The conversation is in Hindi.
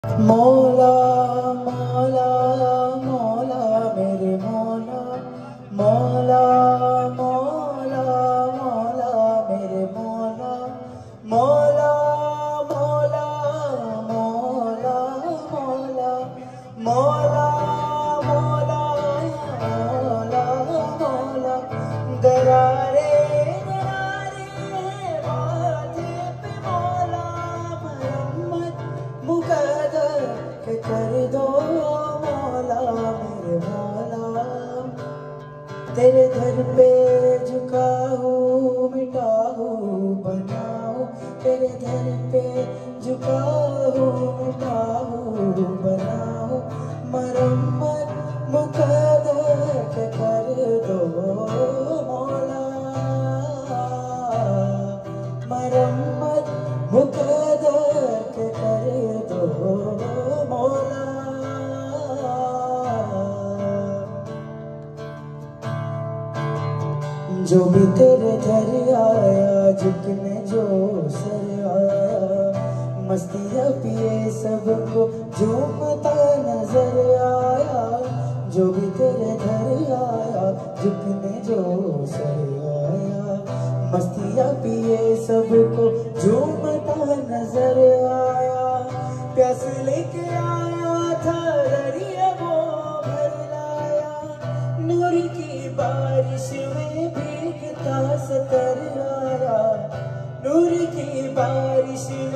मौला मौला मौला मेरे मौला मौला मौला मौला मेरे मौला मौला मौला मौला मौला मौला मौला मौला मौला गरारे कर दो मौला मेरे मौला। तेरे दर पे झुका हूँ मिटा हूँ बनाऊँ, तेरे दर पे झुका हूँ मिटा हूँ बनाऊँ, मरम्मत मुकद्दर के कर दो मौला, मरम्मत मुकद्दर के कर दो मौला। जो भी तेरे घर आया झुकने जो सर आया, मस्तियाँ पिए सबको झूमता नजर आया। जो भी तेरे घर आया झुकने जो सर आया, मस्तियाँ पिए सबको झूमता नजर आया। प्यास लेके आया था दरिया वो भर लाया, नूर की बारिश में भीगता सतर आया, नूर की बारिश